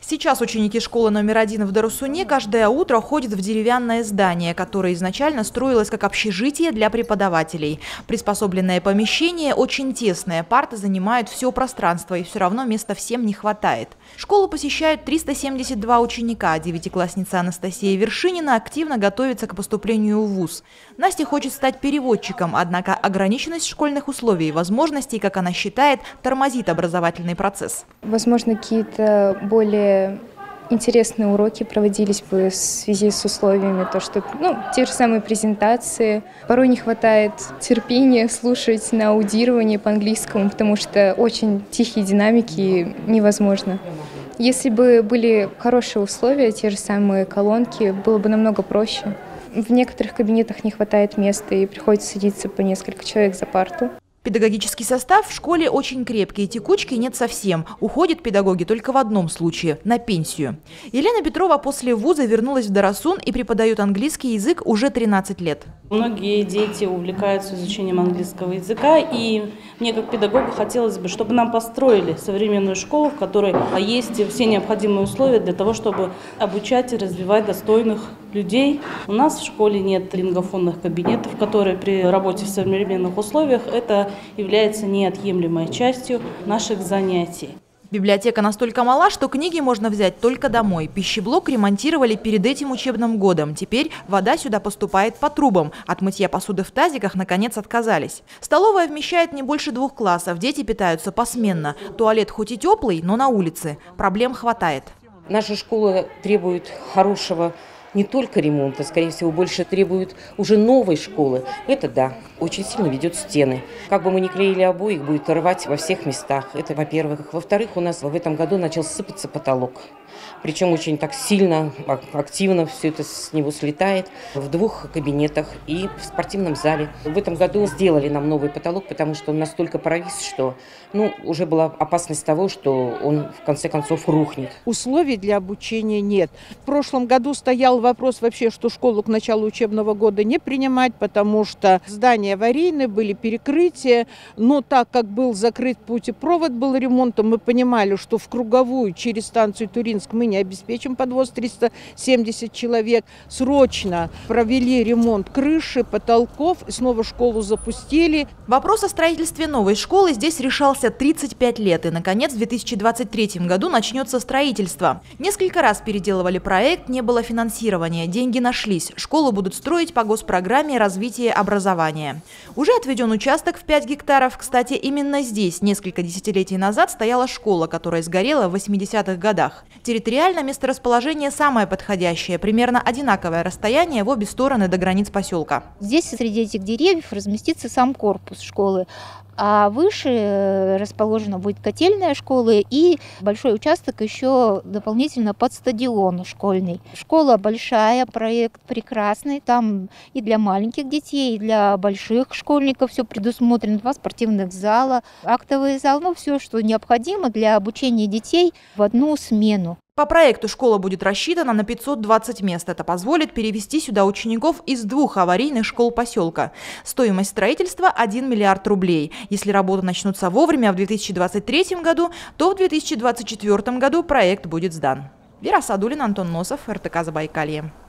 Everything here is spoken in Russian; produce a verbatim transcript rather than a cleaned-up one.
Сейчас ученики школы номер один в Дарусуне каждое утро ходят в деревянное здание, которое изначально строилось как общежитие для преподавателей. Приспособленное помещение очень тесное, парты занимают все пространство, и все равно места всем не хватает. Школу посещают триста семьдесят два ученика. Девятиклассница Анастасия Вершинина активно готовится к поступлению в вуз. Настя хочет стать переводчиком, однако ограниченность школьных условий и возможностей, как она считает, тормозит образовательный процесс. Возможно, какие-то более интересные уроки проводились бы в связи с условиями, то что, ну, те же самые презентации. Порой не хватает терпения слушать на аудировании по-английскому, потому что очень тихие динамики невозможно. Если бы были хорошие условия, те же самые колонки, было бы намного проще. В некоторых кабинетах не хватает места и приходится садиться по несколько человек за парту. Педагогический состав в школе очень крепкий, текучки нет совсем. Уходят педагоги только в одном случае – на пенсию. Елена Петрова после вуза вернулась в Дарасун и преподает английский язык уже тринадцать лет. Многие дети увлекаются изучением английского языка, и мне как педагогу хотелось бы, чтобы нам построили современную школу, в которой есть все необходимые условия для того, чтобы обучать и развивать достойных людей. У нас в школе нет лингофонных кабинетов, которые при работе в современных условиях это является неотъемлемой частью наших занятий. Библиотека настолько мала, что книги можно взять только домой. Пищеблок ремонтировали перед этим учебным годом. Теперь вода сюда поступает по трубам. От мытья посуды в тазиках, наконец, отказались. Столовая вмещает не больше двух классов. Дети питаются посменно. Туалет хоть и теплый, но на улице. Проблем хватает. Наша школа требует хорошего не только ремонта, скорее всего, больше требует уже новой школы. Это да, очень сильно ведет стены. Как бы мы ни клеили обои, их будет рвать во всех местах. Это, во-первых. Во-вторых, у нас в этом году начал сыпаться потолок. Причем очень так сильно, активно все это с него слетает в двух кабинетах и в спортивном зале. В этом году сделали нам новый потолок, потому что он настолько провис, что ну, уже была опасность того, что он в конце концов рухнет. Условий для обучения нет. В прошлом году стоял вопрос вообще, что школу к началу учебного года не принимать, потому что здания аварийные, были перекрытия. Но так как был закрыт путепровод, был ремонтом, мы понимали, что в круговую через станцию Туринск мы не обеспечим подвоз триста семьдесят человек. Срочно провели ремонт крыши, потолков, снова школу запустили. Вопрос о строительстве новой школы здесь решался тридцать пять лет. И, наконец, в две тысячи двадцать третьем году начнется строительство. Несколько раз переделывали проект, не было финансирования. Деньги нашлись. Школу будут строить по госпрограмме развития образования. Уже отведен участок в пять гектаров. Кстати, именно здесь несколько десятилетий назад стояла школа, которая сгорела в восьмидесятых годах. Территориально месторасположение самое подходящее, примерно одинаковое расстояние в обе стороны до границ поселка. Здесь среди этих деревьев разместится сам корпус школы, а выше расположена будет котельная школы и большой участок еще дополнительно под стадион школьный. Школа большая, проект прекрасный, там и для маленьких детей, и для больших школьников все предусмотрено, два спортивных зала, актовый зал, ну все, что необходимо для обучения детей в одну смену. По проекту школа будет рассчитана на пятьсот двадцать мест. Это позволит перевести сюда учеников из двух аварийных школ поселка. Стоимость строительства – один миллиард рублей. Если работы начнутся вовремя в две тысячи двадцать третьем году, то в две тысячи двадцать четвёртом году проект будет сдан. Вера Садулина, Антон Носов, эр тэ ка Забайкалье.